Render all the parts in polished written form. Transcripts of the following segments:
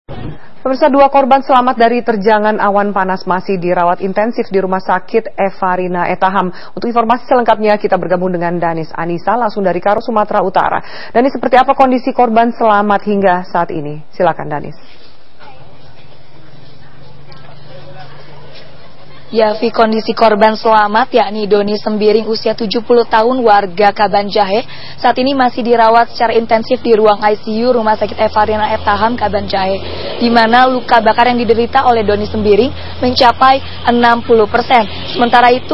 Pemirsa, 2 korban selamat dari terjangan awan panas masih dirawat intensif di Rumah Sakit Evarina Etaham. Untuk informasi selengkapnya kita bergabung dengan Danis Anissa langsung dari Karo, Sumatera Utara. Danis, seperti apa kondisi korban selamat hingga saat ini? Silakan Danis. Ya, kondisi korban selamat yakni Doni Sembiring usia 70 tahun warga Kabanjahe saat ini masih dirawat secara intensif di ruang ICU Rumah Sakit Evarina Etaham Kabanjahe, di mana luka bakar yang diderita oleh Doni Sembiring mencapai 60%. Sementara itu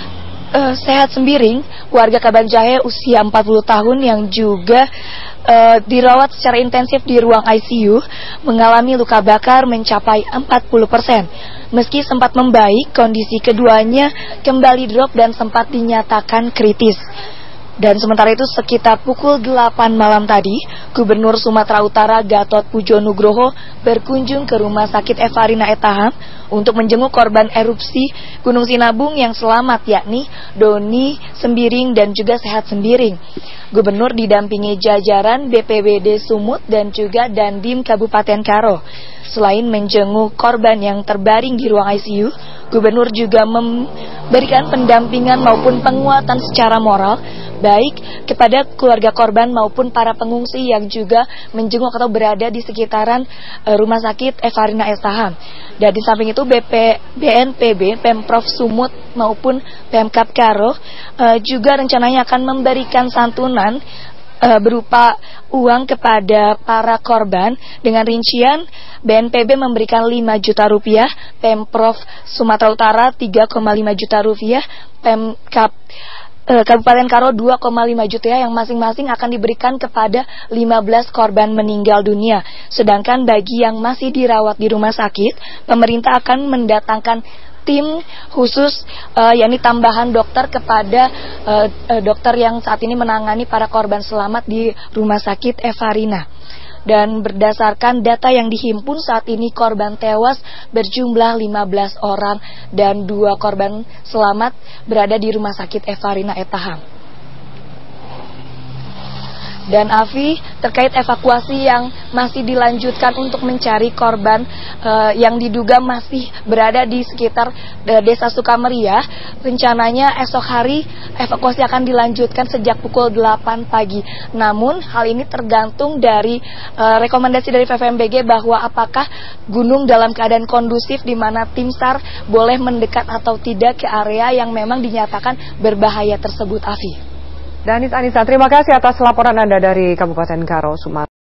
Sehat Sembiring warga Kabanjahe usia 40 tahun yang juga dirawat secara intensif di ruang ICU mengalami luka bakar mencapai 40%. Meski sempat membaik, kondisi keduanya kembali drop dan sempat dinyatakan kritis. Dan sementara itu sekitar pukul 8 malam tadi, Gubernur Sumatera Utara Gatot Pujo Nugroho berkunjung ke Rumah Sakit Evarina Etaham untuk menjenguk korban erupsi Gunung Sinabung yang selamat, yakni Doni Sembiring dan juga Sehat Sembiring. Gubernur didampingi jajaran BPBD Sumut dan juga Dandim Kabupaten Karo. Selain menjenguk korban yang terbaring di ruang ICU, Gubernur juga memberikan pendampingan maupun penguatan secara moral baik kepada keluarga korban maupun para pengungsi yang juga menjenguk atau berada di sekitaran Rumah Sakit Evarina Etaham. Dan di samping itu BNPB, Pemprov Sumut maupun Pemkab Karo juga rencananya akan memberikan santunan berupa uang kepada para korban dengan rincian BNPB memberikan 5 juta rupiah, Pemprov Sumatera Utara 3,5 juta rupiah, Pemkab Kabupaten Karo 2,5 juta yang masing-masing akan diberikan kepada 15 korban meninggal dunia. Sedangkan bagi yang masih dirawat di rumah sakit, pemerintah akan mendatangkan tim khusus yakni tambahan dokter kepada dokter yang saat ini menangani para korban selamat di Rumah Sakit Evarina. Dan berdasarkan data yang dihimpun saat ini korban tewas berjumlah 15 orang dan 2 korban selamat berada di Rumah Sakit Evarina Etaham. Dan Afi, terkait evakuasi yang masih dilanjutkan untuk mencari korban yang diduga masih berada di sekitar Desa Sukameria, rencananya esok hari evakuasi akan dilanjutkan sejak pukul 8 pagi. Namun hal ini tergantung dari rekomendasi dari PVMBG bahwa apakah gunung dalam keadaan kondusif di mana tim SAR boleh mendekat atau tidak ke area yang memang dinyatakan berbahaya tersebut, Afi. Danis Anissa, terima kasih atas laporan Anda dari Kabupaten Karo, Sumatera.